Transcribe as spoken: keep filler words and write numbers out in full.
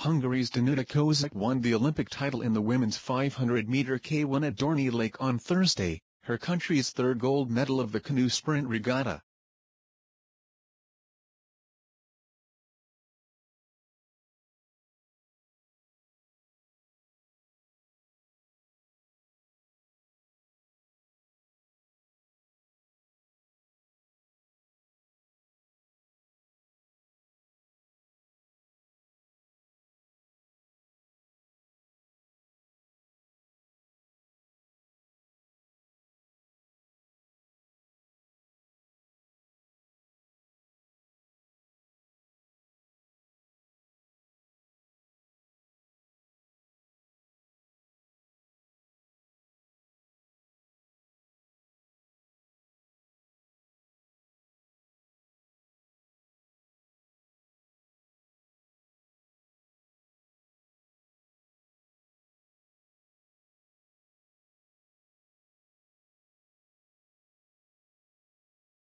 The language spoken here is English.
Hungary's Danuta Kozak won the Olympic title in the women's five hundred meter K one at Dorney Lake on Thursday, her country's third gold medal of the canoe sprint regatta.